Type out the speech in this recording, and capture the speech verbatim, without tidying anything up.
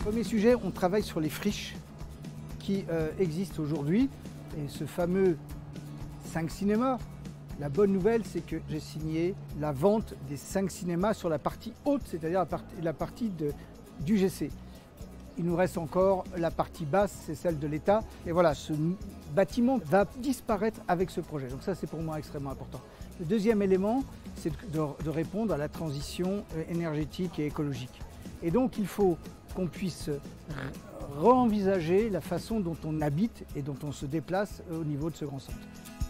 Premier sujet, on travaille sur les friches qui euh, existent aujourd'hui. Et ce fameux cinq cinémas, la bonne nouvelle, c'est que j'ai signé la vente des cinq cinémas sur la partie haute, c'est-à-dire la partie, la partie de, du G C. Il nous reste encore la partie basse, c'est celle de l'État. Et voilà, ce bâtiment va disparaître avec ce projet. Donc ça, c'est pour moi extrêmement important. Le deuxième élément, c'est de, de répondre à la transition énergétique et écologique. Et donc, il faut qu'on puisse re-envisager la façon dont on habite et dont on se déplace au niveau de ce grand centre.